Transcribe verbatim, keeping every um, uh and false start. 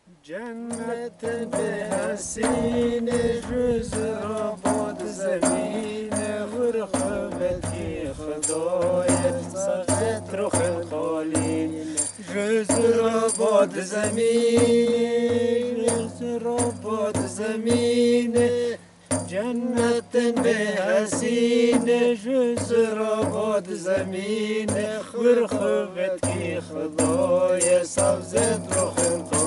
جنت به حسین روز را باد زمین غرخبتی خدای سخت رخ خالی روز را باد زمین روز را باد زمین جنت به حسین روز را باد زمین غرخبتی خدای سبزت رخ خالی